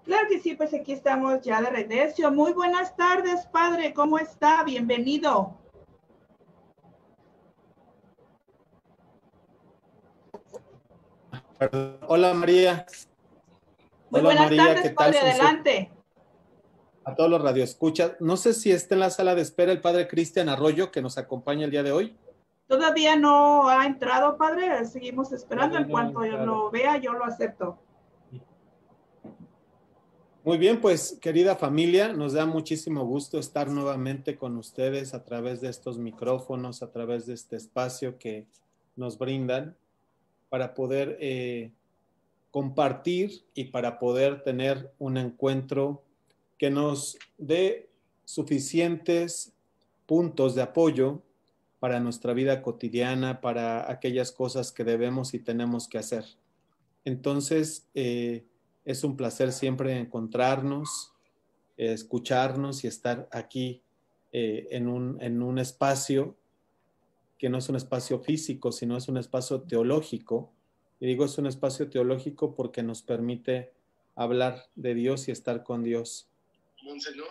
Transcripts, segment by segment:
Claro que sí, pues aquí estamos ya de regreso. Muy buenas tardes, padre. ¿Cómo está? Bienvenido. Hola María. Muy Hola buenas María, tardes, ¿qué tal? padre. Adelante. A todos los radioescuchas. No sé si está en la sala de espera el padre Cristian Arroyo, que nos acompaña el día de hoy. Todavía no ha entrado, padre. Seguimos esperando. Todavía En no ha cuanto yo entrado. lo vea, yo lo acepto. Muy bien, pues querida familia, nos da muchísimo gusto estar nuevamente con ustedes a través de estos micrófonos, a través de este espacio que nos brindan para poder compartir y para poder tener un encuentro que nos dé suficientes puntos de apoyo para nuestra vida cotidiana, para aquellas cosas que debemos y tenemos que hacer. Entonces, es un placer siempre encontrarnos, escucharnos y estar aquí en un espacio que no es un espacio físico, sino es un espacio teológico. Y digo es un espacio teológico porque nos permite hablar de Dios y estar con Dios. Monseñor,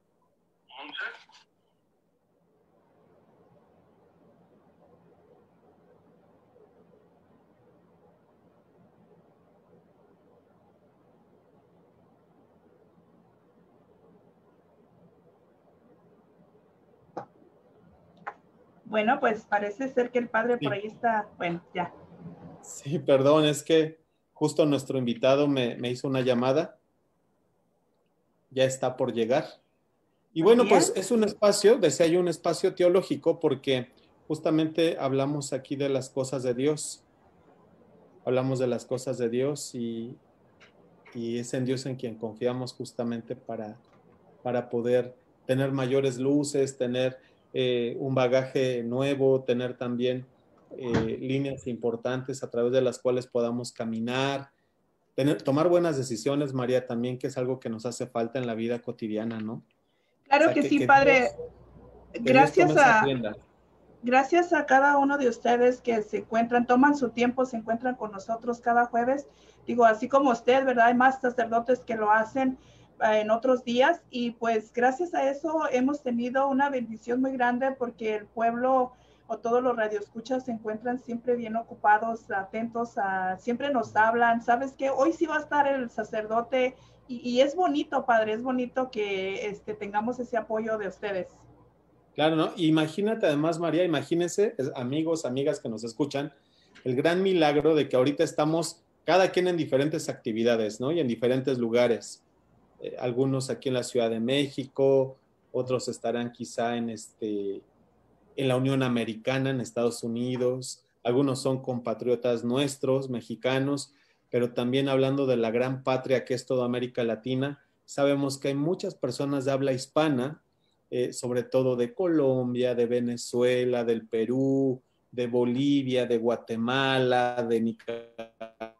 Bueno, pues parece ser que el padre por sí. ahí está. Bueno, ya. Sí, perdón, es que justo nuestro invitado me hizo una llamada, ya está por llegar. Y Muy bueno, bien. pues es un espacio, decía yo, un espacio teológico porque justamente hablamos aquí de las cosas de Dios, hablamos de las cosas de Dios y es en Dios en quien confiamos justamente para poder tener mayores luces, tener un bagaje nuevo, tener también líneas importantes a través de las cuales podamos caminar, tomar buenas decisiones, María, también, que es algo que nos hace falta en la vida cotidiana, ¿no? O Claro sea, que sí, padre. Que Dios tome Gracias esa a, rienda. Gracias a cada uno de ustedes que se encuentran, toman su tiempo, se encuentran con nosotros cada jueves. Digo, así como usted, ¿verdad? Hay más sacerdotes que lo hacen en otros días y pues gracias a eso hemos tenido una bendición muy grande porque el pueblo o todos los radioescuchas se encuentran siempre bien ocupados, atentos, siempre nos hablan. ¿Sabes qué? Hoy sí va a estar el sacerdote y es bonito, padre, es bonito que tengamos ese apoyo de ustedes. Claro, ¿no? Imagínate además, María, imagínense, amigos, amigas que nos escuchan, el gran milagro de que ahorita estamos cada quien en diferentes actividades, ¿no? Y en diferentes lugares. Algunos aquí en la Ciudad de México, otros estarán quizá en la Unión Americana, en Estados Unidos, algunos son compatriotas nuestros, mexicanos, pero también hablando de la gran patria que es toda América Latina, sabemos que hay muchas personas de habla hispana, sobre todo de Colombia, de Venezuela, del Perú, de Bolivia, de Guatemala, de Nicaragua,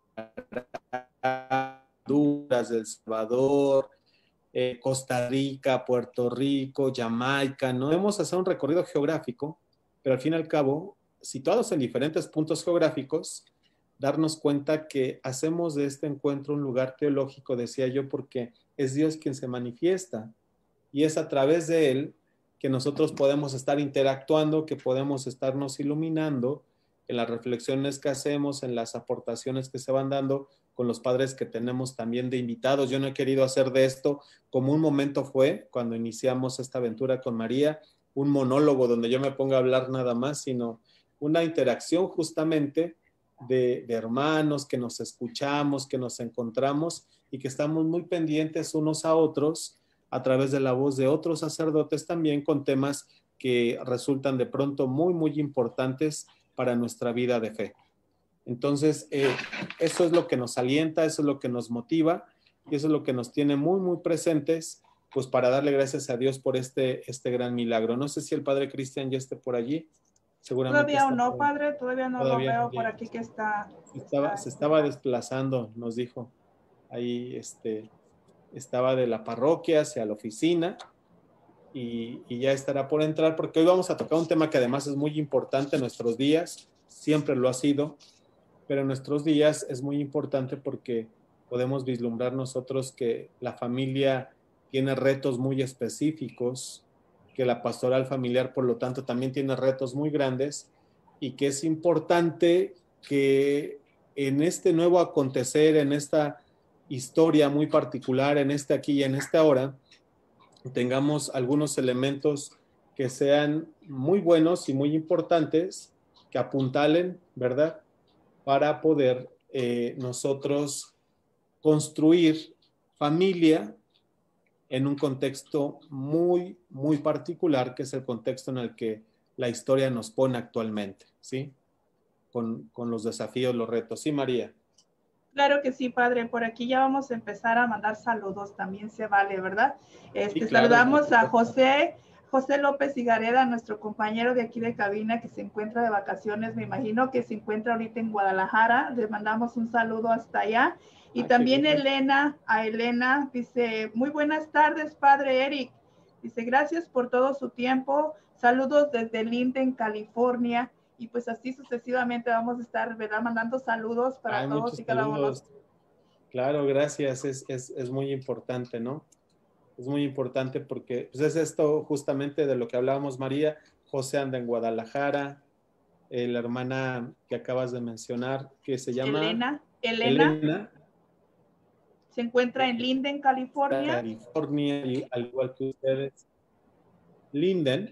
de El Salvador, Costa Rica, Puerto Rico, Jamaica, ¿no? Debemos hacer un recorrido geográfico, pero al fin y al cabo, situados en diferentes puntos geográficos, darnos cuenta que hacemos de este encuentro un lugar teológico, decía yo, porque es Dios quien se manifiesta y es a través de Él que nosotros podemos estar interactuando, que podemos estarnos iluminando en las reflexiones que hacemos, en las aportaciones que se van dando con los padres que tenemos también de invitados. Yo no he querido hacer de esto como un momento fue cuando iniciamos esta aventura con María, un monólogo donde yo me ponga a hablar nada más, sino una interacción justamente de hermanos que nos escuchamos, que nos encontramos y que estamos muy pendientes unos a otros a través de la voz de otros sacerdotes también con temas que resultan de pronto muy, muy importantes para nuestra vida de fe. Entonces, eso es lo que nos alienta, eso es lo que nos motiva y eso es lo que nos tiene muy, muy presentes, pues para darle gracias a Dios por este gran milagro. No sé si el padre Cristian ya esté por allí, seguramente Todavía está no, por ahí. padre, todavía no lo Todavía no veo por llega. aquí que está, Se estaba desplazando, nos dijo. Ahí estaba de la parroquia hacia la oficina y ya estará por entrar porque hoy vamos a tocar un tema que además es muy importante en nuestros días, siempre lo ha sido, pero en nuestros días es muy importante porque podemos vislumbrar nosotros que la familia tiene retos muy específicos, que la pastoral familiar, por lo tanto, también tiene retos muy grandes y que es importante que en este nuevo acontecer, en esta historia muy particular, en este aquí y en esta hora, tengamos algunos elementos que sean muy buenos y muy importantes, que apuntalen, ¿verdad? Para poder nosotros construir familia en un contexto muy, muy particular, que es el contexto en el que la historia nos pone actualmente, ¿sí? Con los desafíos, los retos. Sí, María. Claro que sí, padre. Por aquí ya vamos a empezar a mandar saludos, también se vale, ¿verdad? Sí, claro. Saludamos a José López Higareda, nuestro compañero de aquí de cabina que se encuentra de vacaciones, me imagino que se encuentra ahorita en Guadalajara. Le mandamos un saludo hasta allá. Y también Elena, dice, muy buenas tardes, padre Eric. Dice, gracias por todo su tiempo. Saludos desde Linden, California. Y pues así sucesivamente vamos a estar, ¿verdad? Mandando saludos para todos y cada uno. Claro, gracias. Es muy importante, ¿no? Es muy importante porque pues es esto justamente de lo que hablábamos, María. José anda en Guadalajara, la hermana que acabas de mencionar, que se llama Elena. Se encuentra en Linden, California. California, y al igual que ustedes. Linden.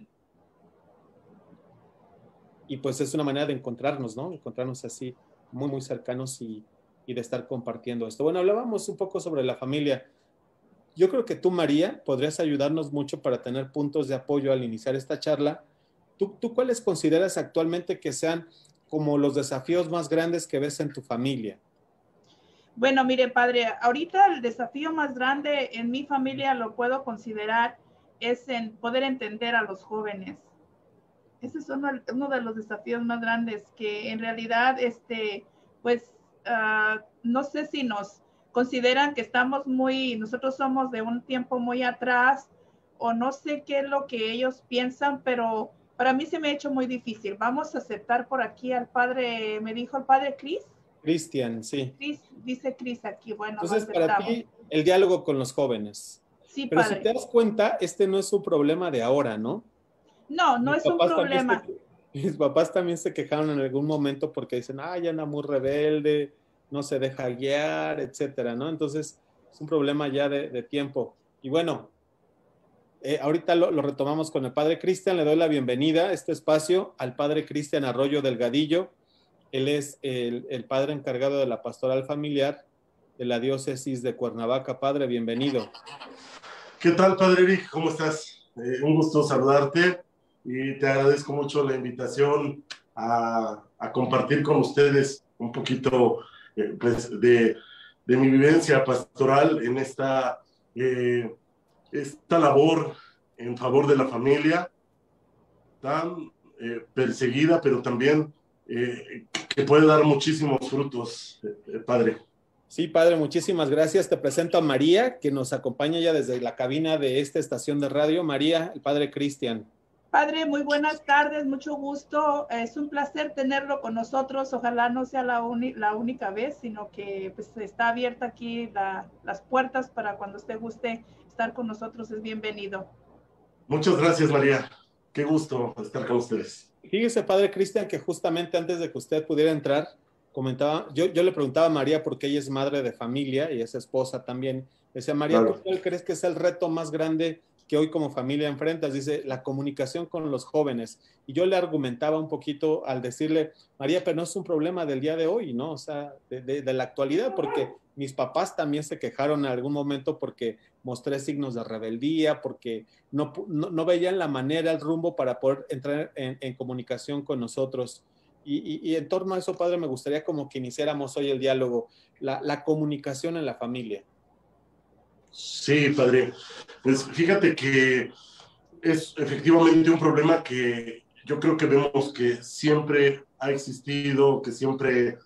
Y pues es una manera de encontrarnos, ¿no? Encontrarnos así, muy, muy cercanos y de estar compartiendo esto. Bueno, hablábamos un poco sobre la familia. Yo creo que tú, María, podrías ayudarnos mucho para tener puntos de apoyo al iniciar esta charla. ¿Tú cuáles consideras actualmente que sean como los desafíos más grandes que ves en tu familia? Bueno, mire, padre, ahorita el desafío más grande en mi familia lo puedo considerar es en poder entender a los jóvenes. Ese es uno de los desafíos más grandes que en realidad, pues, no sé si nos consideran que nosotros somos de un tiempo muy atrás o no sé qué es lo que ellos piensan, pero para mí se me ha hecho muy difícil. Vamos a aceptar por aquí al padre, me dijo el padre Chris. Cristian, sí. Dice Chris aquí, bueno, entonces para ti el diálogo con los jóvenes. Sí, pero padre. si te das cuenta, este no es un problema de ahora, ¿no? No es un problema. Mis papás también se quejaron en algún momento porque dicen, ya anda muy rebelde, no se deja guiar, etcétera, ¿no? Entonces es un problema ya de tiempo. Y bueno, ahorita lo retomamos con el padre Cristian. Le doy la bienvenida a este espacio al padre Cristian Arroyo Delgadillo. Él es el padre encargado de la pastoral familiar de la diócesis de Cuernavaca. Padre, bienvenido. ¿Qué tal, padre Eric? ¿Cómo estás? Un gusto saludarte y te agradezco mucho la invitación a compartir con ustedes un poquito pues de mi vivencia pastoral en esta labor en favor de la familia tan perseguida, pero también que puede dar muchísimos frutos, padre. Sí, padre, muchísimas gracias. Te presento a María, que nos acompaña ya desde la cabina de esta estación de radio. María, el padre Cristian. Padre, muy buenas tardes, mucho gusto. Es un placer tenerlo con nosotros. Ojalá no sea la única vez, sino que pues, está abierta aquí las puertas para cuando usted guste estar con nosotros. Es bienvenido. Muchas gracias, María. Qué gusto estar con ustedes. Fíjese, padre Cristian, que justamente antes de que usted pudiera entrar, comentaba, yo le preguntaba a María porque ella es madre de familia y es esposa también. Decía, María, claro, ¿tú cuál crees que es el reto más grande que hoy como familia enfrentas? Dice, la comunicación con los jóvenes. Y yo le argumentaba un poquito al decirle, María, pero no es un problema del día de hoy, ¿no? O sea, de la actualidad, porque mis papás también se quejaron en algún momento porque mostré signos de rebeldía, porque no veían la manera, el rumbo para poder entrar en comunicación con nosotros. Y en torno a eso, padre, me gustaría como que iniciáramos hoy el diálogo, la comunicación en la familia. Sí, padre. Pues fíjate que es efectivamente un problema que yo creo que vemos que siempre ha existido, que siempre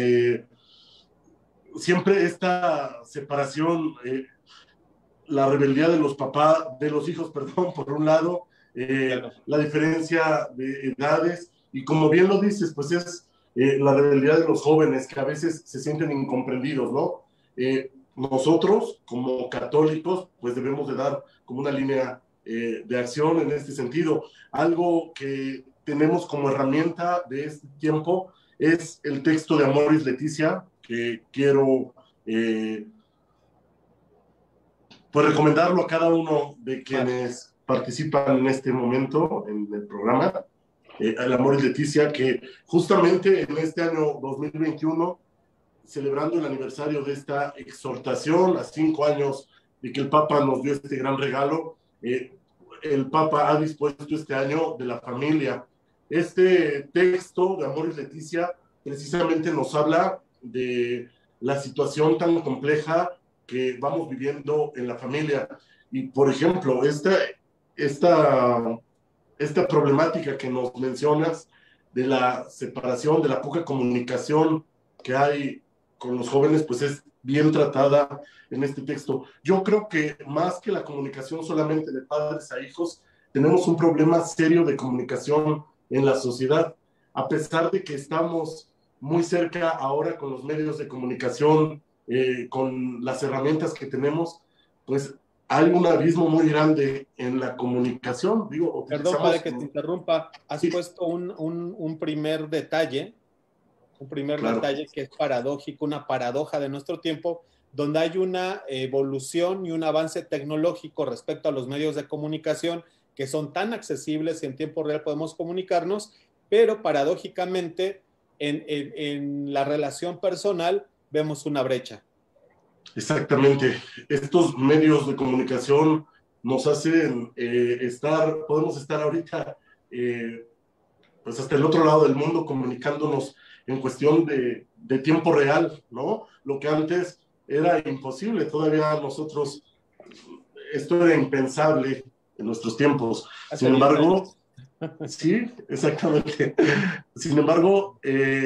esta separación, la rebeldía de los hijos, perdón, por un lado, claro, la diferencia de edades, y como bien lo dices, pues es la rebeldía de los jóvenes que a veces se sienten incomprendidos, ¿no? nosotros como católicos pues debemos de dar como una línea de acción en este sentido. Algo que tenemos como herramienta de este tiempo es el texto de Amoris Laetitia, que quiero pues recomendarlo a cada uno de quienes participan en este momento en el programa, el Amoris Laetitia, que justamente en este año 2021, celebrando el aniversario de esta exhortación a 5 años de que el Papa nos dio este gran regalo, el Papa ha dispuesto este año de la familia. Este texto de Amoris Laetitia precisamente nos habla de la situación tan compleja que vamos viviendo en la familia. Y, por ejemplo, esta problemática que nos mencionas de la separación, de la poca comunicación que hay con los jóvenes, pues es bien tratada en este texto. Yo creo que más que la comunicación solamente de padres a hijos, tenemos un problema serio de comunicación en la sociedad, a pesar de que estamos muy cerca ahora con los medios de comunicación, con las herramientas que tenemos, pues hay un abismo muy grande en la comunicación. Digo, Perdón, padre, que te interrumpa. Has sí. puesto un primer detalle, Claro. que es paradójico, una paradoja de nuestro tiempo, donde hay una evolución y un avance tecnológico respecto a los medios de comunicación que son tan accesibles y en tiempo real podemos comunicarnos, pero paradójicamente en la relación personal vemos una brecha. Exactamente. Estos medios de comunicación nos hacen podemos estar ahorita pues hasta el otro lado del mundo comunicándonos en cuestión de tiempo real, ¿no? Lo que antes era imposible, todavía nosotros, esto era impensable en nuestros tiempos. Sin embargo, sí, exactamente. Sin embargo,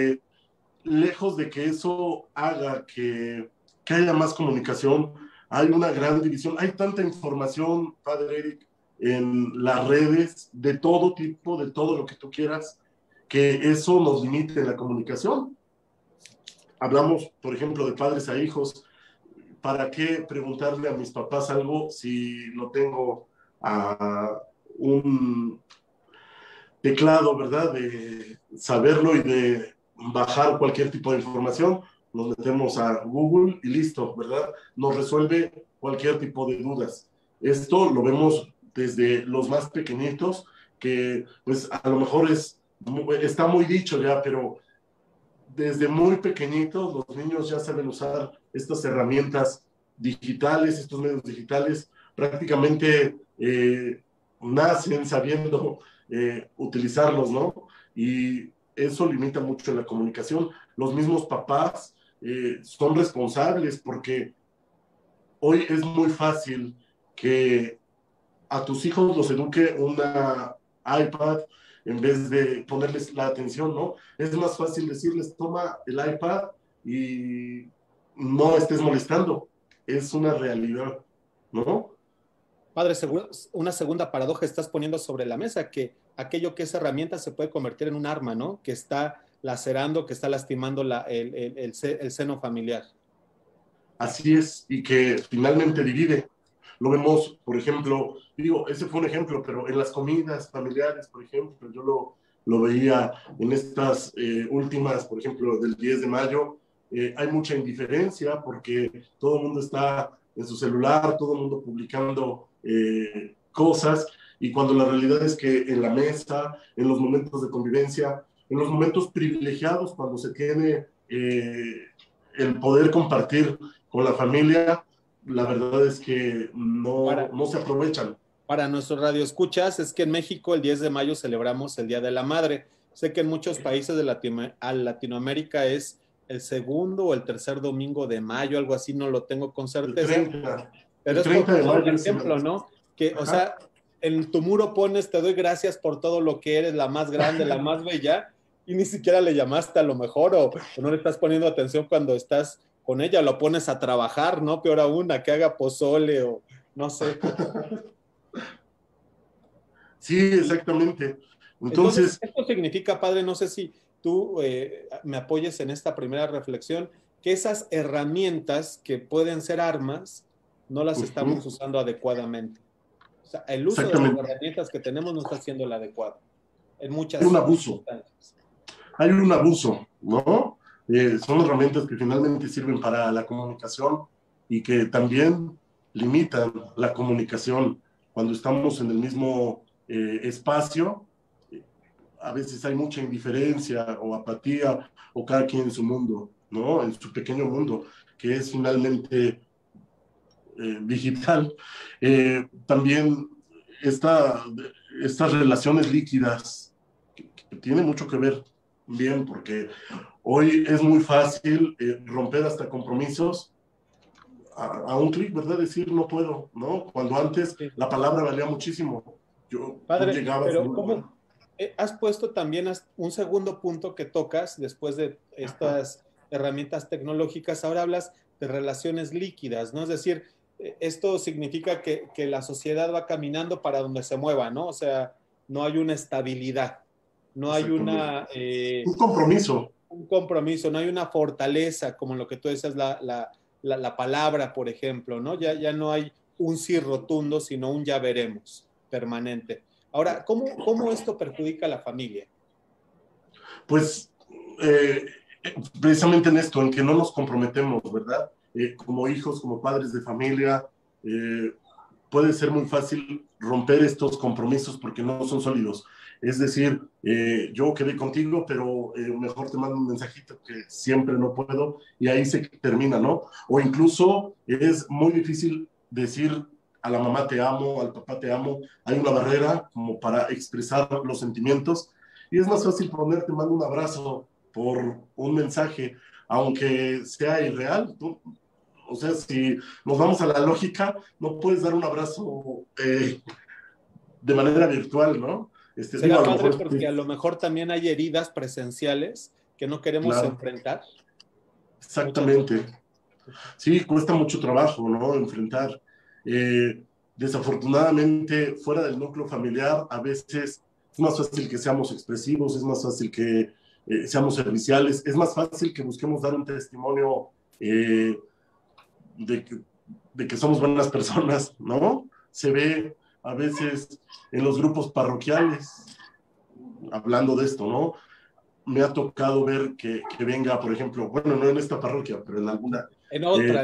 lejos de que eso haga que haya más comunicación, hay una gran división, hay tanta información, padre Eric, en las redes, de todo tipo, de todo lo que tú quieras, que eso nos limite en la comunicación. Hablamos, por ejemplo, de padres a hijos. ¿Para qué preguntarle a mis papás algo si no tengo un teclado, ¿verdad? De saberlo y de bajar cualquier tipo de información, nos metemos a Google y listo, ¿verdad? Nos resuelve cualquier tipo de dudas. Esto lo vemos desde los más pequeñitos, que pues a lo mejor está muy dicho ya, pero desde muy pequeñitos los niños ya saben usar estas herramientas digitales, estos medios digitales, prácticamente nacen sabiendo utilizarlos, ¿no? Y eso limita mucho la comunicación. Los mismos papás son responsables porque hoy es muy fácil que a tus hijos los eduque una iPad en vez de ponerles la atención, ¿no? Es más fácil decirles, toma el iPad y no estés molestando. Es una realidad, ¿no? Padre, una segunda paradoja estás poniendo sobre la mesa, que aquello que es herramienta se puede convertir en un arma, ¿no? Que está lacerando, que está lastimando el seno familiar. Así es, y que finalmente divide. Lo vemos, por ejemplo, digo, ese fue un ejemplo, pero en las comidas familiares, por ejemplo, yo lo veía en estas últimas, por ejemplo, del 10 de mayo, hay mucha indiferencia porque todo el mundo está en su celular, todo el mundo publicando cosas, y cuando la realidad es que en la mesa, en los momentos de convivencia, en los momentos privilegiados, cuando se tiene el poder compartir con la familia, la verdad es que no se aprovechan. Para nuestros radioescuchas, es que en México el 10 de mayo celebramos el Día de la Madre. Sé que en muchos países de Latinoamérica es el segundo o el tercer domingo de mayo, algo así, no lo tengo con certeza. El 30, pero el 30 es por de mayo, ejemplo, ¿no? Que, o sea, en tu muro pones, te doy gracias por todo lo que eres, la más grande, la más bella, y ni siquiera le llamaste a lo mejor, o no le estás poniendo atención cuando estás con ella, lo pones a trabajar, ¿no? Peor aún, a que haga pozole o no sé. Sí, exactamente. Entonces, esto significa, padre, no sé si tú me apoyes en esta primera reflexión, que esas herramientas que pueden ser armas no las estamos usando adecuadamente. O sea, el uso de las herramientas que tenemos no está siendo el adecuado en muchas circunstancias. Hay un abuso, ¿no? Son herramientas que finalmente sirven para la comunicación y que también limitan la comunicación. Cuando estamos en el mismo espacio, a veces hay mucha indiferencia o apatía, o cada quien en su mundo, ¿no? En su pequeño mundo, que es finalmente digital. También estas relaciones líquidas, que tiene mucho que ver bien, porque hoy es muy fácil romper hasta compromisos a un clic, ¿verdad? Decir no puedo, ¿no? Cuando antes la palabra valía muchísimo. Padre, pero ¿cómo? Has puesto también un segundo punto que tocas después de estas herramientas tecnológicas. Ahora hablas de relaciones líquidas, ¿no? Es decir, esto significa que la sociedad va caminando para donde se mueva, ¿no? O sea, no hay una estabilidad, no hay un compromiso. Un compromiso, no hay una fortaleza, como lo que tú decías, la palabra, por ejemplo, ¿no? Ya no hay un sí rotundo, sino un ya veremos permanente. Ahora, ¿cómo esto perjudica a la familia? Pues precisamente en esto, en que no nos comprometemos, ¿verdad? Como hijos, como padres de familia, puede ser muy fácil romper estos compromisos porque no son sólidos. Es decir, yo quedé contigo, pero mejor te mando un mensajito que siempre no puedo, y ahí se termina, ¿no? O incluso es muy difícil decir a la mamá te amo, al papá te amo. Hay una barrera como para expresar los sentimientos, y es más fácil poner te mando un abrazo por un mensaje, aunque sea irreal. O sea, si nos vamos a la lógica, no puedes dar un abrazo de manera virtual, ¿no? Será padre porque a lo mejor también hay heridas presenciales que no queremos enfrentar. Exactamente. Sí, cuesta mucho trabajo, ¿no? Enfrentar. Desafortunadamente, fuera del núcleo familiar, a veces es más fácil que seamos expresivos, es más fácil que seamos serviciales, es más fácil que busquemos dar un testimonio de que somos buenas personas, ¿no? Se ve a veces en los grupos parroquiales, hablando de esto, ¿no? Me ha tocado ver que venga, por ejemplo, bueno, no en esta parroquia, pero en alguna. En otra.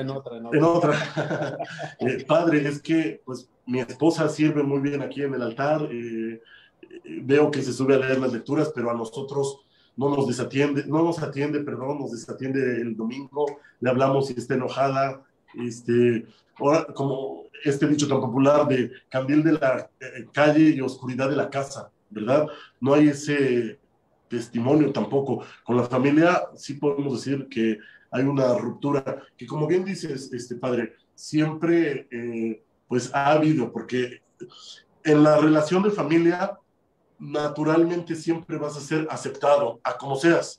Padre, es que pues mi esposa sirve muy bien aquí en el altar, veo que se sube a leer las lecturas, pero a nosotros nos desatiende el domingo, le hablamos y está enojada. Ahora, como este dicho tan popular de candil de la calle y oscuridad de la casa, ¿verdad? No hay ese testimonio tampoco. Con la familia sí podemos decir que hay una ruptura, que como bien dices, padre, siempre pues ha habido, porque en la relación de familia naturalmente siempre vas a ser aceptado, a como seas,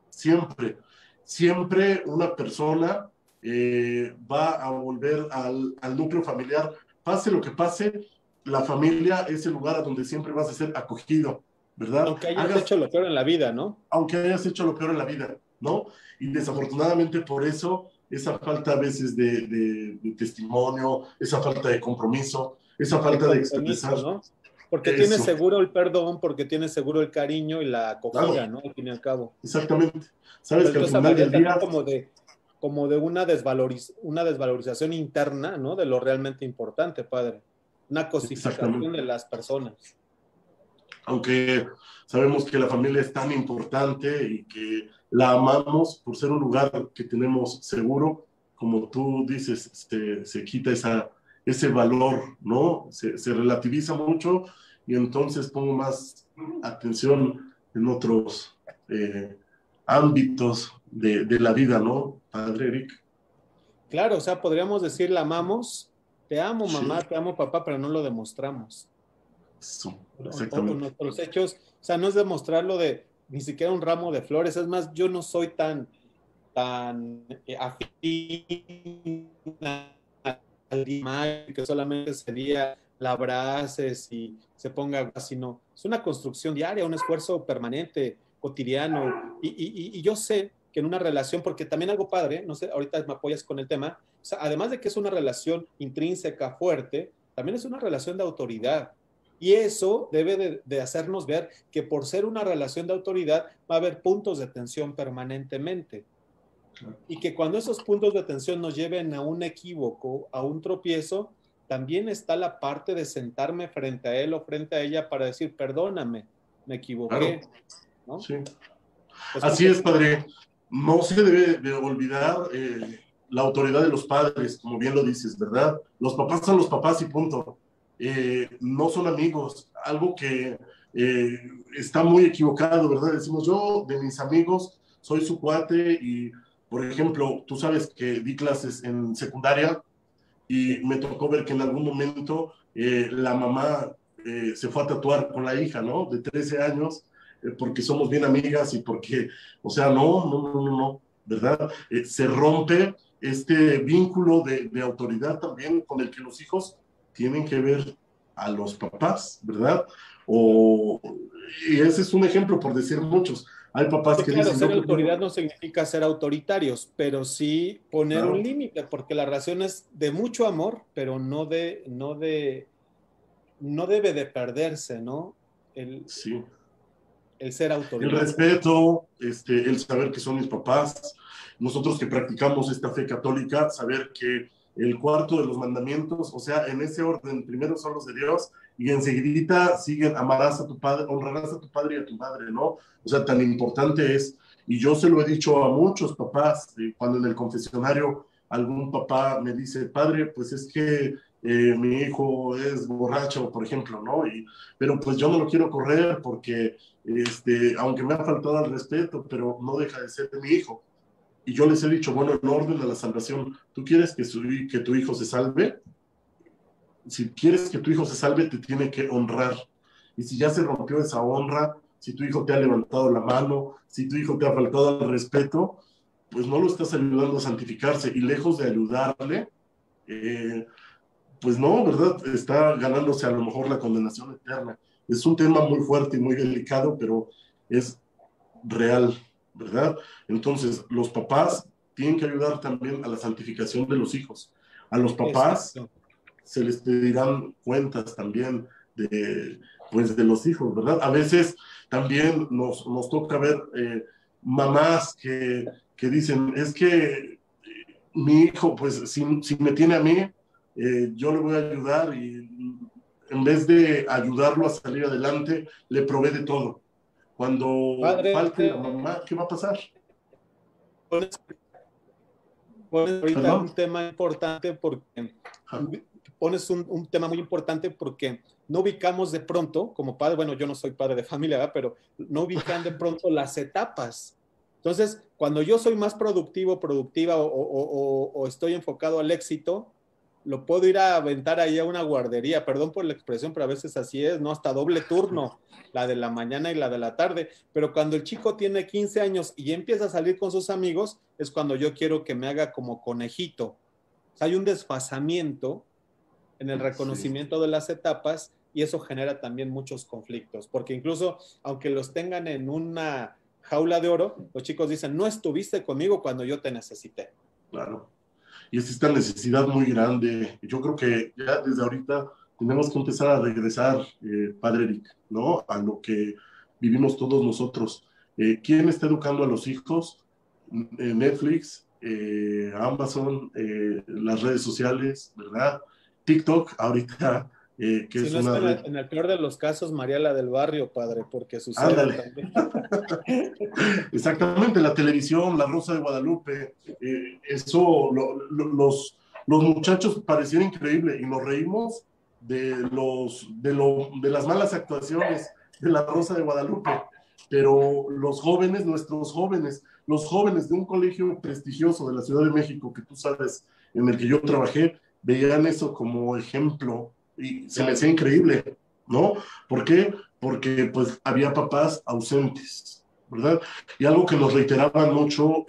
siempre una persona va a volver al núcleo familiar, pase lo que pase, la familia es el lugar a donde siempre vas a ser acogido, ¿verdad? Aunque hayas hecho lo peor en la vida, ¿no? Aunque hayas hecho lo peor en la vida, ¿no? Y desafortunadamente por eso, esa falta a veces de testimonio, esa falta de compromiso, esa falta de expresar, ¿no? Porque tienes seguro el perdón, porque tienes seguro el cariño y la acogida, claro, ¿no? Al fin y al cabo. Exactamente. Sabes pero que al final del día como de una desvalorización interna, ¿no? De lo realmente importante, padre. Una cosificación de las personas. Aunque sabemos que la familia es tan importante y que la amamos por ser un lugar que tenemos seguro, como tú dices, se quita ese valor, ¿no? Se relativiza mucho, y entonces pongo más atención en otros ámbitos de la vida, ¿no, padre Eric? Claro, o sea, podríamos decir, la amamos, te amo mamá, sí, te amo papá, pero no lo demostramos. Eso, exactamente. O nuestros hechos, o sea, no es demostrarlo de ni siquiera un ramo de flores. Es más, yo no soy tan afín al día que solamente ese día la abraces y se ponga, sino es una construcción diaria, un esfuerzo permanente, cotidiano, y yo sé que en una relación, porque también algo padre, no sé, ahorita me apoyas con el tema, o sea, además de que es una relación intrínseca fuerte, también es una relación de autoridad. Y eso debe de hacernos ver que por ser una relación de autoridad va a haber puntos de tensión permanentemente. Y que cuando esos puntos de tensión nos lleven a un equívoco, a un tropiezo, también está la parte de sentarme frente a él o frente a ella para decir, perdóname, me equivoqué, Claro, ¿no? sí. Es Así porque, es, padre. No se debe de olvidar la autoridad de los padres, como bien lo dices, ¿verdad? Los papás son los papás y punto. No son amigos. Algo que eh, está muy equivocado, ¿verdad? Decimos, yo de mis amigos soy su cuate y, por ejemplo, tú sabes que di clases en secundaria y me tocó ver que en algún momento la mamá se fue a tatuar con la hija, ¿no? De 13 años, porque somos bien amigas y porque, o sea, no, ¿verdad? Se rompe este vínculo de autoridad también con el que los hijos tienen que ver a los papás, ¿verdad? O, y ese es un ejemplo por decir muchos. Hay papás sí, que claro, dicen, ser no, pues autoridad no, no significa ser autoritarios, pero sí poner un claro, límite, porque la relación es de mucho amor, pero no debe de perderse, ¿no? El, sí. el ser El autoridad. respeto, el saber que son mis papás, nosotros que practicamos esta fe católica, saber que el cuarto de los mandamientos, o sea, en ese orden, primero son los de Dios y enseguidita siguen, amarás a tu padre, honrarás a tu padre y a tu madre, ¿no? O sea, tan importante es, y yo se lo he dicho a muchos papás, cuando en el confesionario algún papá me dice, padre, pues es que mi hijo es borracho, por ejemplo, ¿no? Pero pues yo no lo quiero correr porque aunque me ha faltado al respeto, pero no deja de ser mi hijo. Y yo les he dicho, bueno, en orden a la salvación, ¿tú quieres que tu hijo se salve? Si quieres que tu hijo se salve, te tiene que honrar. Y si ya se rompió esa honra, si tu hijo te ha levantado la mano, si tu hijo te ha faltado al respeto, pues no lo estás ayudando a santificarse. Y lejos de ayudarle, pues no, ¿verdad? Está ganándose a lo mejor la condenación eterna. Es un tema muy fuerte y muy delicado, pero es real, ¿verdad? Entonces, los papás tienen que ayudar también a la santificación de los hijos. A los papás Exacto. se les pedirán cuentas también pues, de los hijos, ¿verdad? A veces también nos toca ver mamás que dicen, es que mi hijo, pues si me tiene a mí, yo le voy a ayudar y en vez de ayudarlo a salir adelante, le provee de todo. Cuando Padre, falte la mamá, ¿qué va a pasar? pones, pones ahorita ¿Perdón? un tema importante porque pones un tema muy importante porque no ubicamos de pronto, como padre, bueno, yo no soy padre de familia, ¿verdad? Pero no ubican de pronto las etapas. Entonces, cuando yo soy más productivo, productiva o estoy enfocado al éxito, lo puedo ir a aventar ahí a una guardería, perdón por la expresión, pero a veces así es, ¿no? Hasta doble turno, la de la mañana y la de la tarde. Pero cuando el chico tiene 15 años y empieza a salir con sus amigos, es cuando yo quiero que me haga como conejito. O sea, hay un desfasamiento en el Sí, reconocimiento de las etapas y eso genera también muchos conflictos, porque incluso aunque los tengan en una jaula de oro, los chicos dicen, no estuviste conmigo cuando yo te necesité. claro. Y es esta necesidad muy grande. Yo creo que ya desde ahorita tenemos que empezar a regresar, Padre Eric, ¿no? A lo que vivimos todos nosotros. ¿Quién está educando a los hijos? Netflix, Amazon, las redes sociales, ¿verdad? TikTok, ahorita, que Si es no es una que red. en el peor de los casos, Mariela del Barrio, padre, porque sucede Ándale. también. Exactamente, la televisión, La Rosa de Guadalupe, eso, los muchachos pareciera increíble y nos reímos de las malas actuaciones de La Rosa de Guadalupe, pero los jóvenes, nuestros jóvenes, los jóvenes de un colegio prestigioso de la Ciudad de México, que tú sabes, en el que yo trabajé, veían eso como ejemplo y se me Claro. hacía increíble, ¿no? ¿Por qué? Porque pues había papás ausentes, ¿verdad? Y algo que nos reiteraban mucho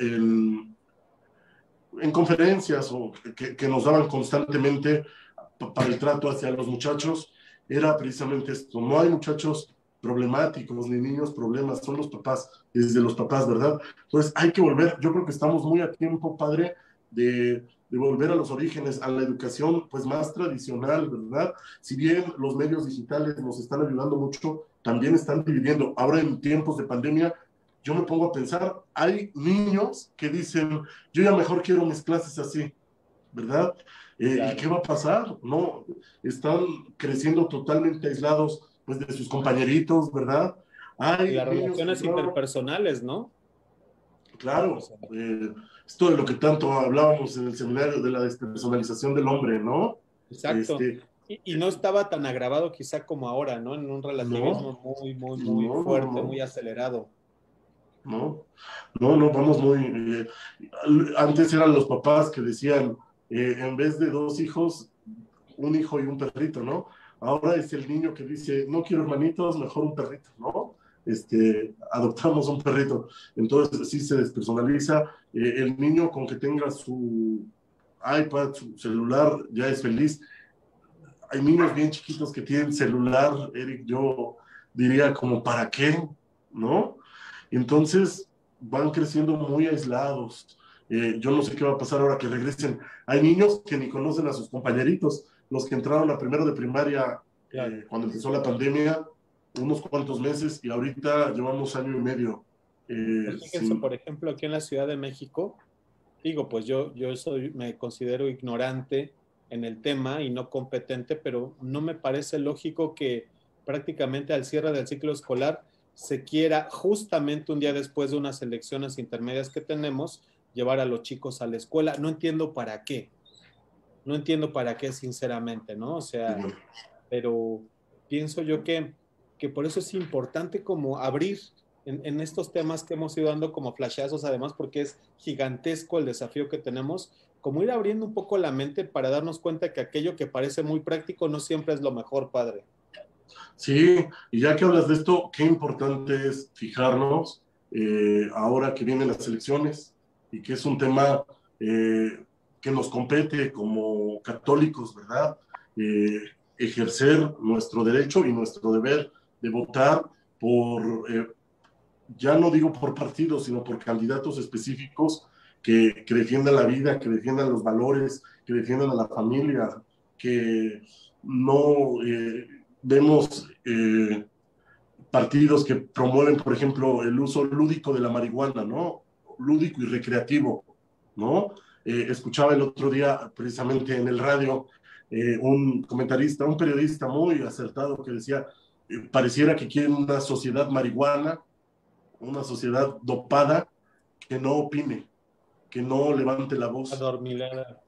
en conferencias o que nos daban constantemente para el trato hacia los muchachos era precisamente esto. No hay muchachos problemáticos, ni niños problemas, son los papás, desde los papás, ¿verdad? Entonces hay que volver, yo creo que estamos muy a tiempo, padre, de volver a los orígenes, a la educación pues más tradicional, ¿verdad? Si bien los medios digitales nos están ayudando mucho, también están dividiendo. Ahora en tiempos de pandemia, yo me pongo a pensar, hay niños que dicen, yo ya mejor quiero mis clases así, ¿verdad? Claro. ¿Y qué va a pasar? No, están creciendo totalmente aislados pues de sus compañeritos, ¿verdad? Y Hay las niños que relaciones no, interpersonales, ¿no? O claro, sea, esto de lo que tanto hablábamos en el seminario de la despersonalización del hombre, ¿no? exacto. Este, Y no estaba tan agravado quizá como ahora, ¿no? En un no, relativismo muy, muy, muy no, no, fuerte, muy no, acelerado. no, no, no, vamos muy, antes eran los papás que decían, en vez de dos hijos, un hijo y un perrito, ¿no? Ahora es el niño que dice, no quiero hermanitos, mejor un perrito, ¿no? Adoptamos un perrito. Entonces, sí se despersonaliza. El niño con que tenga su iPad, su celular, ya es feliz. Hay niños bien chiquitos que tienen celular, Eric, yo diría como, ¿para qué? ¿No? Entonces, van creciendo muy aislados. Yo no sé qué va a pasar ahora que regresen. Hay niños que ni conocen a sus compañeritos, los que entraron a primero de primaria Claro. cuando empezó la pandemia, unos cuantos meses, y ahorita llevamos año y medio. Pues fíjense, Sin... por ejemplo, aquí en la Ciudad de México, digo, pues yo soy, me considero ignorante en el tema y no competente, pero no me parece lógico que prácticamente al cierre del ciclo escolar se quiera, justamente un día después de unas elecciones intermedias que tenemos, llevar a los chicos a la escuela. No entiendo para qué, no entiendo para qué, sinceramente, ¿no? O sea, Bueno, pero pienso yo que por eso es importante como abrir en estos temas que hemos ido dando como flashazos, además porque es gigantesco el desafío que tenemos, como ir abriendo un poco la mente para darnos cuenta que aquello que parece muy práctico no siempre es lo mejor, padre. sí, y ya que hablas de esto, qué importante es fijarnos ahora que vienen las elecciones y que es un tema que nos compete como católicos, ¿verdad? Ejercer nuestro derecho y nuestro deber de votar por, ya no digo por partidos, sino por candidatos específicos que defiendan la vida, que defiendan los valores, que defiendan a la familia, que no vemos partidos que promueven, por ejemplo, el uso lúdico de la marihuana, ¿no? Lúdico y recreativo, ¿no? Escuchaba el otro día, precisamente en el radio, un comentarista, un periodista muy acertado que decía, pareciera que quieren una sociedad marihuana, una sociedad dopada, que no opine, que no levante la voz. Adormilada.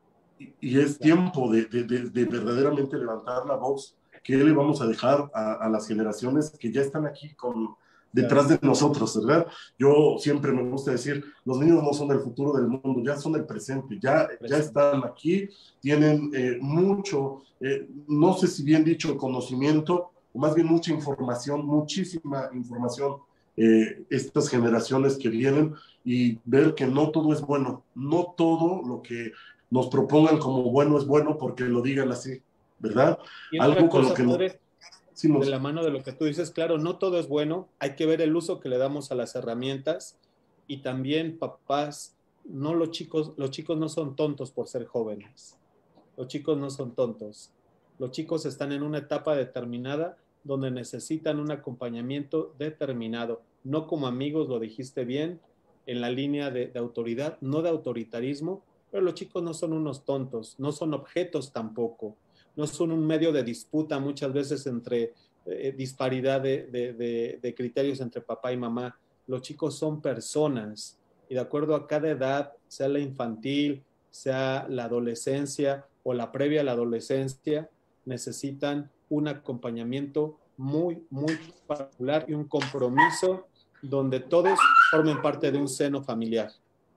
Y es tiempo de verdaderamente levantar la voz. ¿Qué le vamos a dejar a las generaciones que ya están aquí detrás de nosotros, ¿verdad? Yo siempre me gusta decir, los niños no son el futuro del mundo, ya son el presente, ya están aquí, tienen mucho, no sé si bien dicho conocimiento, o más bien mucha información, muchísima información, estas generaciones que vienen, y ver que no todo es bueno, no todo lo que nos propongan como bueno es bueno porque lo digan así, ¿verdad? Y otra Algo con lo cosa, que nos padre, de decimos, la mano de lo que tú dices, claro, no todo es bueno, hay que ver el uso que le damos a las herramientas y también papás, no los chicos no son tontos por ser jóvenes, los chicos no son tontos, los chicos están en una etapa determinada donde necesitan un acompañamiento determinado, no como amigos, lo dijiste bien, en la línea de autoridad, no de autoritarismo, pero los chicos no son unos tontos, no son objetos tampoco, no son un medio de disputa muchas veces entre disparidad de criterios entre papá y mamá. Los chicos son personas y de acuerdo a cada edad, sea la infantil, sea la adolescencia o la previa a la adolescencia, necesitan un acompañamiento muy, muy particular y un compromiso donde todos formen parte de un seno familiar.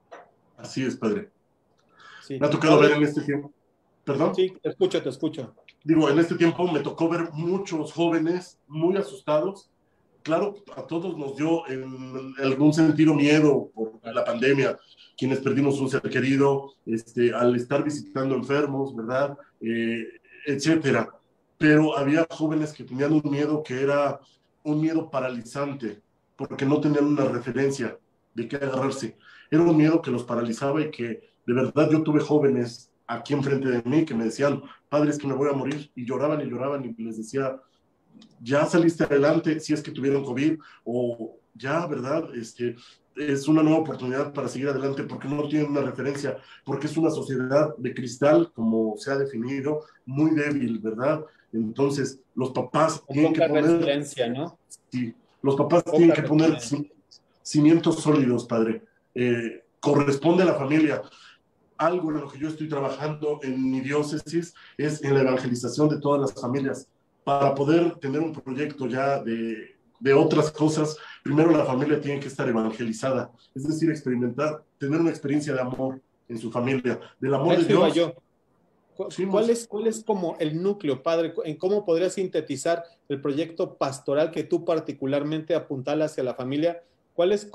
así es, padre. Sí, Me ha tocado ver padre, en este tiempo, perdón, sí, te escucho, te escucho. digo, en este tiempo me tocó ver muchos jóvenes muy asustados. Claro, a todos nos dio en algún sentido miedo por la pandemia, quienes perdimos un ser querido, al estar visitando enfermos, ¿verdad? Etcétera. Pero había jóvenes que tenían un miedo que era un miedo paralizante, porque no tenían una referencia de qué agarrarse. Era un miedo que los paralizaba y que de verdad yo tuve jóvenes aquí enfrente de mí que me decían, padre, es que me voy a morir, y lloraban y les decía, ya saliste adelante si es que tuvieron COVID, o ya, ¿verdad? Es una nueva oportunidad para seguir adelante porque no tienen una referencia, porque es una sociedad de cristal, como se ha definido, muy débil, ¿verdad? Entonces, los papás Con tienen que poca poner, resiliencia, ¿no? sí, los papás tienen Poca que poner resiliencia. cimientos sólidos, padre. Corresponde a la familia. Algo en lo que yo estoy trabajando en mi diócesis es en la evangelización de todas las familias. Para poder tener un proyecto ya de otras cosas, primero la familia tiene que estar evangelizada, es decir, experimentar, tener una experiencia de amor en su familia, del A amor de eso iba Dios. yo. Sí, ¿Cuál es como el núcleo, padre? ¿En cómo podrías sintetizar el proyecto pastoral que tú particularmente apuntalas hacia la familia? ¿Cuál es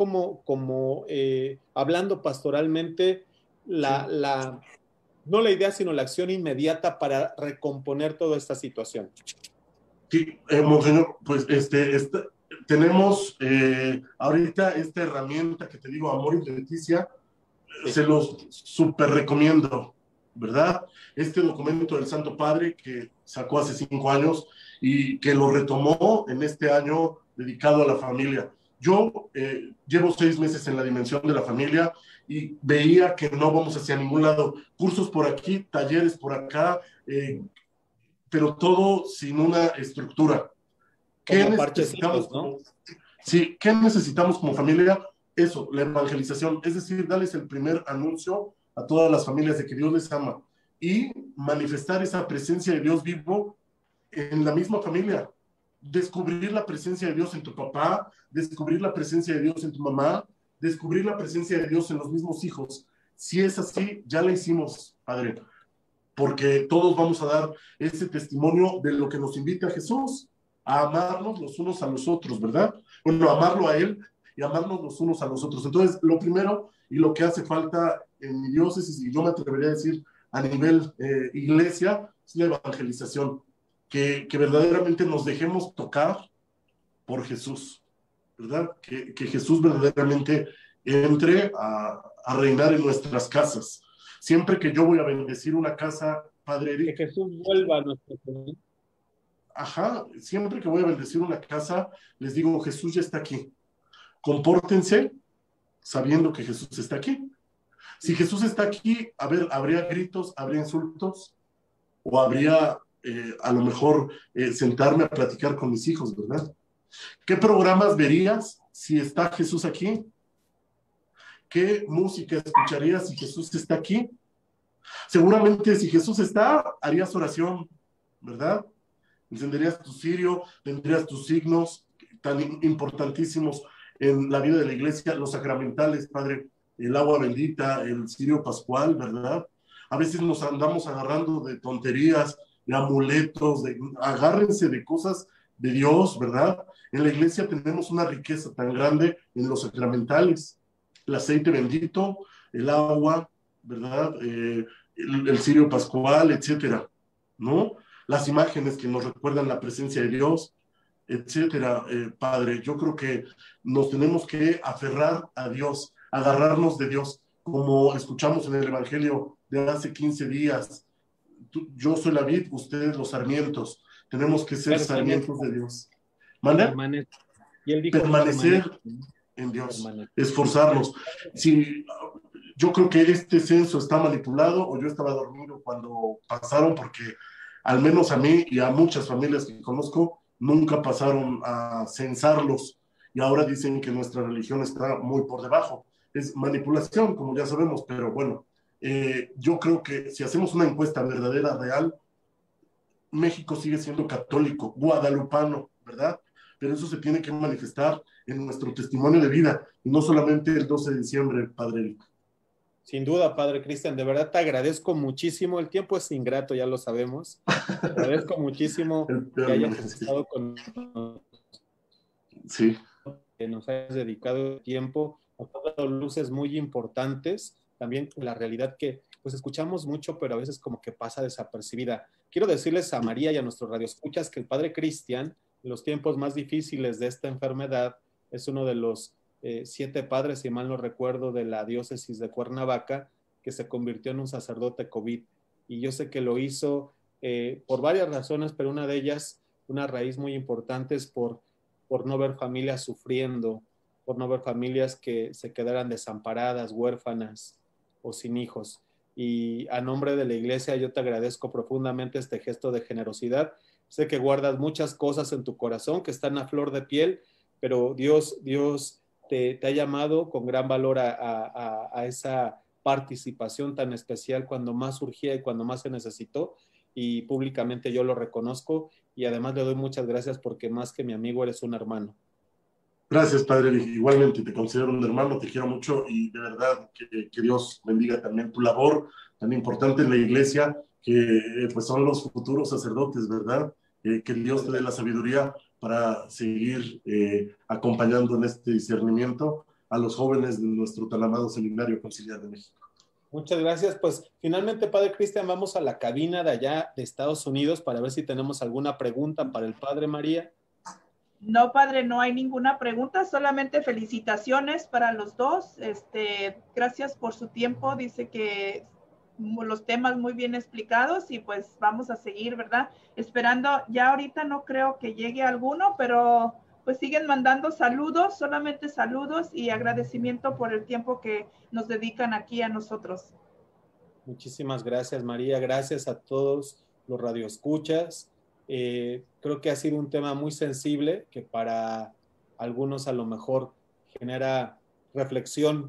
hablando pastoralmente, sí, no la idea, sino la acción inmediata para recomponer toda esta situación? sí, monseñor, pues tenemos ahorita esta herramienta que te digo, Amor y Leticia, Sí. se los súper recomiendo, ¿verdad? Este documento del Santo Padre que sacó hace 5 años y que lo retomó en este año dedicado a la familia. Yo llevo 6 meses en la dimensión de la familia y veía que no vamos hacia ningún lado. Cursos por aquí, talleres por acá, pero todo sin una estructura. ¿Qué Como necesitamos parchecitos, ¿no? como, sí, qué necesitamos como familia? Eso, la evangelización, es decir, darles el primer anuncio a todas las familias de que Dios les ama y manifestar esa presencia de Dios vivo en la misma familia. Descubrir la presencia de Dios en tu papá, descubrir la presencia de Dios en tu mamá, descubrir la presencia de Dios en los mismos hijos. Si es así, ya la hicimos, Padre, porque todos vamos a dar ese testimonio de lo que nos invita Jesús, a amarnos los unos a los otros, ¿verdad? Bueno, amarlo a Él y amarnos los unos a los otros. Entonces, lo primero y lo que hace falta en mi diócesis, y yo me atrevería a decir a nivel iglesia, es la evangelización, que verdaderamente nos dejemos tocar por Jesús, ¿verdad? Que Jesús verdaderamente entre a reinar en nuestras casas. Siempre que yo voy a bendecir una casa, Padre Que Eric, Jesús vuelva a nuestro corazón. ajá, siempre que voy a bendecir una casa, les digo, Jesús ya está aquí. Compórtense sabiendo que Jesús está aquí. Si Jesús está aquí, a ver, habría gritos, habría insultos, o habría a lo mejor sentarme a platicar con mis hijos, ¿verdad? ¿Qué programas verías si está Jesús aquí? ¿Qué música escucharías si Jesús está aquí? Seguramente si Jesús está, harías oración, ¿verdad? Encenderías tu cirio, tendrías tus signos tan importantísimos en la vida de la iglesia, los sacramentales, Padre, el agua bendita, el cirio pascual, ¿verdad? A veces nos andamos agarrando de tonterías, de amuletos, agárrense de cosas de Dios, ¿verdad? En la iglesia tenemos una riqueza tan grande en los sacramentales, el aceite bendito, el agua, ¿verdad? El cirio pascual, etcétera, ¿no? Las imágenes que nos recuerdan la presencia de Dios, etcétera, Padre. Yo creo que nos tenemos que aferrar a Dios, agarrarnos de Dios, como escuchamos en el Evangelio de hace 15 días. Yo soy la vid, ustedes los sarmientos. Tenemos que ser sarmientos de Dios. ¿Manda? Permanece. Y él dijo permanece. Permanecer en Dios, Permanece. esforzarnos. Si yo creo que este censo está manipulado o yo estaba dormido cuando pasaron, porque al menos a mí y a muchas familias que conozco nunca pasaron a censarlos y ahora dicen que nuestra religión está muy por debajo. Es manipulación, como ya sabemos, pero bueno, yo creo que si hacemos una encuesta verdadera, real, México sigue siendo católico, guadalupano, ¿verdad? Pero eso se tiene que manifestar en nuestro testimonio de vida y no solamente el 12 de diciembre, Padre Eric. Sin duda, Padre Cristian, de verdad te agradezco muchísimo. El tiempo es ingrato, ya lo sabemos. Te agradezco muchísimo que hayas estado con nosotros, sí, que nos hayas dedicado tiempo, nos has dado luces muy importantes. También la realidad que pues escuchamos mucho, pero a veces como que pasa desapercibida. Quiero decirles a María y a nuestros radioescuchas que el Padre Cristian los tiempos más difíciles de esta enfermedad, es uno de los 7 padres, si mal no recuerdo, de la diócesis de Cuernavaca, que se convirtió en un sacerdote COVID. Y yo sé que lo hizo por varias razones, pero una de ellas, una raíz muy importante, es por no ver familias sufriendo, por no ver familias que se quedaran desamparadas, huérfanas o sin hijos. Y a nombre de la iglesia yo te agradezco profundamente este gesto de generosidad. Sé que guardas muchas cosas en tu corazón que están a flor de piel, pero Dios te ha llamado con gran valor a esa participación tan especial cuando más surgía y cuando más se necesitó, y públicamente yo lo reconozco, y además le doy muchas gracias porque más que mi amigo eres un hermano. Gracias, Padre. Igualmente te considero un hermano, te quiero mucho y de verdad que Dios bendiga también tu labor tan importante en la iglesia, que pues son los futuros sacerdotes, ¿verdad? Que Dios te dé la sabiduría para seguir acompañando en este discernimiento a los jóvenes de nuestro tan amado Seminario Conciliar de México. Muchas gracias. Pues finalmente, Padre Cristian, vamos a la cabina de allá de Estados Unidos para ver si tenemos alguna pregunta para el Padre María. No, padre, no hay ninguna pregunta, solamente felicitaciones para los dos. Gracias por su tiempo. Dice que los temas muy bien explicados y pues vamos a seguir, ¿verdad? Esperando, ya ahorita no creo que llegue alguno, pero pues siguen mandando saludos, solamente saludos y agradecimiento por el tiempo que nos dedican aquí a nosotros. Muchísimas gracias, María. Gracias a todos los radioescuchas. Creo que ha sido un tema muy sensible que para algunos a lo mejor genera reflexión,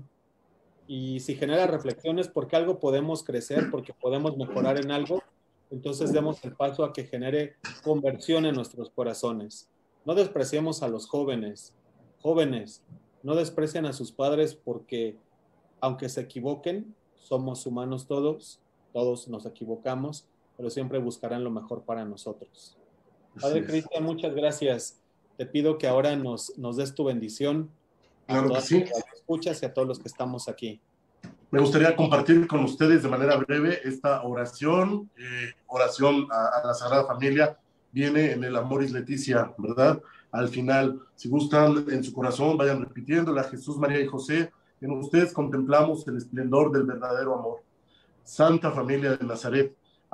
y si genera reflexión es porque algo podemos crecer, porque podemos mejorar en algo. Entonces demos el paso a que genere conversión en nuestros corazones. No despreciemos a los jóvenes. Jóvenes, no desprecien a sus padres, porque aunque se equivoquen, somos humanos todos nos equivocamos, pero siempre buscarán lo mejor para nosotros. Padre Cristian, muchas gracias. Te pido que ahora nos des tu bendición a Claro que todas sí. las que escuchas y a todos los que estamos aquí. Me gustaría compartir con ustedes de manera breve esta oración, oración a la Sagrada Familia. Viene en el Amoris Laetitia, ¿verdad? Al final, si gustan en su corazón, vayan repitiéndola. Jesús, María y José, en ustedes contemplamos el esplendor del verdadero amor. Santa Familia de Nazaret,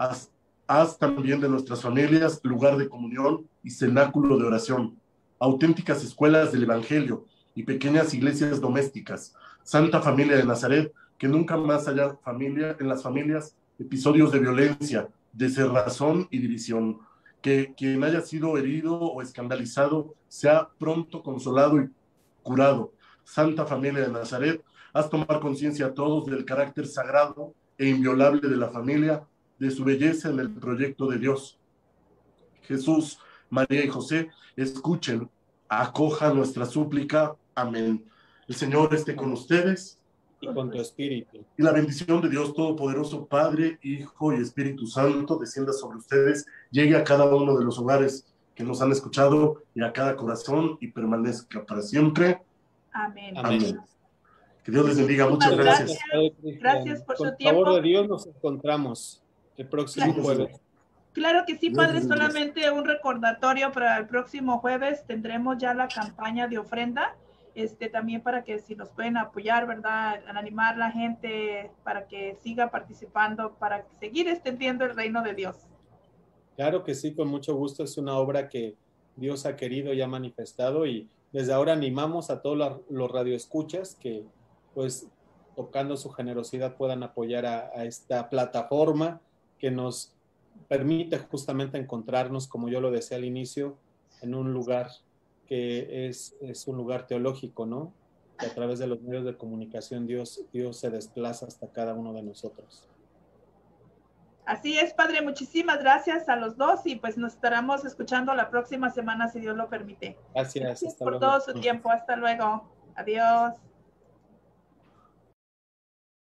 haz también de nuestras familias lugar de comunión y cenáculo de oración, auténticas escuelas del Evangelio y pequeñas iglesias domésticas. Santa Familia de Nazaret, que nunca más haya en las familias episodios de violencia, de cerrazón y división. Que quien haya sido herido o escandalizado sea pronto consolado y curado. Santa Familia de Nazaret, haz tomar conciencia a todos del carácter sagrado e inviolable de la familia, de su belleza en el proyecto de Dios. Jesús, María y José, escuchen, acojan nuestra súplica. Amén. El Señor esté con ustedes. Y con tu espíritu. Y la bendición de Dios Todopoderoso, Padre, Hijo y Espíritu Santo, descienda sobre ustedes, llegue a cada uno de los hogares que nos han escuchado y a cada corazón y permanezca para siempre. Amén. Amén. Que Dios les bendiga. Muchas gracias. Gracias por su Por tiempo. favor de Dios, nos encontramos el próximo jueves. Claro que sí, padre, solamente un recordatorio para el próximo jueves tendremos ya la campaña de ofrenda, también para que si nos pueden apoyar, ¿verdad? Animar a la gente para que siga participando, para seguir extendiendo el reino de Dios. Claro que sí, con mucho gusto. Es una obra que Dios ha querido y ha manifestado, y desde ahora animamos a todos los radioescuchas que, pues, tocando su generosidad puedan apoyar a esta plataforma que nos permite justamente encontrarnos, como yo lo decía al inicio, en un lugar que es un lugar teológico, ¿no? Que a través de los medios de comunicación Dios se desplaza hasta cada uno de nosotros. Así es, padre, muchísimas gracias a los dos y pues nos estaremos escuchando la próxima semana si Dios lo permite. Gracias, Gracias por todo su tiempo. Hasta luego. Adiós.